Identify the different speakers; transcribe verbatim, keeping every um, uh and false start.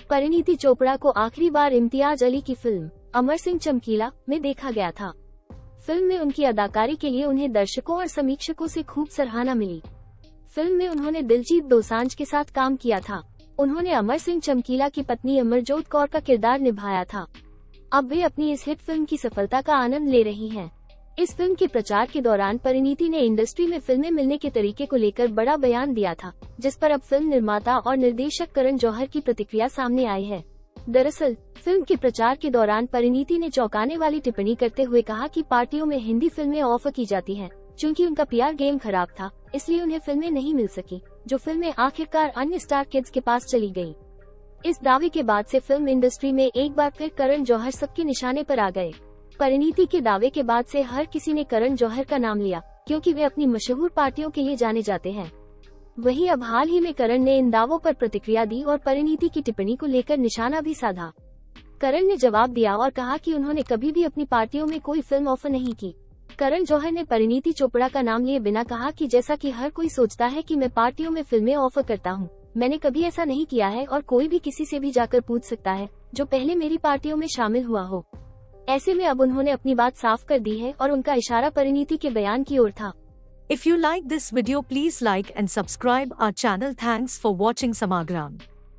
Speaker 1: परिणीति चोपड़ा को आखिरी बार इम्तियाज अली की फिल्म अमर सिंह चमकीला में देखा गया था। फिल्म में उनकी अदाकारी के लिए उन्हें दर्शकों और समीक्षकों से खूब सराहना मिली। फिल्म में उन्होंने दिलजीत दोसांझ के साथ काम किया था। उन्होंने अमर सिंह चमकीला की पत्नी अमरजोत कौर का किरदार निभाया था। अब वे अपनी इस हिट फिल्म की सफलता का आनंद ले रही हैं। इस फिल्म के प्रचार के दौरान परिणीति ने इंडस्ट्री में फिल्में मिलने के तरीके को लेकर बड़ा बयान दिया था, जिस पर अब फिल्म निर्माता और निर्देशक करण जौहर की प्रतिक्रिया सामने आई है। दरअसल फिल्म के प्रचार के दौरान परिणीति ने चौंकाने वाली टिप्पणी करते हुए कहा कि पार्टियों में हिंदी फिल्में ऑफर की जाती हैं, चूंकि उनका पीआर गेम खराब था, इसलिए उन्हें फिल्में नहीं मिल सकी, जो फिल्में आखिरकार अन्य स्टार किड्स के पास चली गयी। इस दावे के बाद से फिल्म इंडस्ट्री में एक बार फिर करण जौहर सबके निशाने पर आ गए। परिणीति के दावे के बाद से हर किसी ने करण जौहर का नाम लिया, क्योंकि वे अपनी मशहूर पार्टियों के लिए जाने जाते हैं। वहीं अब हाल ही में करण ने इन दावों पर प्रतिक्रिया दी और परिणीति की टिप्पणी को लेकर निशाना भी साधा। करण ने जवाब दिया और कहा कि उन्होंने कभी भी अपनी पार्टियों में कोई फिल्म ऑफर नहीं की। करण जौहर ने परिणीति चोपड़ा का नाम लिए बिना कहा कि जैसा कि हर कोई सोचता है कि मैं पार्टियों में फिल्में ऑफर करता हूं, मैंने कभी ऐसा नहीं किया है और कोई भी किसी से भी जाकर पूछ सकता है जो पहले मेरी पार्टियों में शामिल हुआ हो। ऐसे में अब उन्होंने अपनी बात साफ कर दी है और उनका इशारा परिणीति के बयान की ओर था।
Speaker 2: If you like this video, please like and subscribe our channel. Thanks for watching Samagram.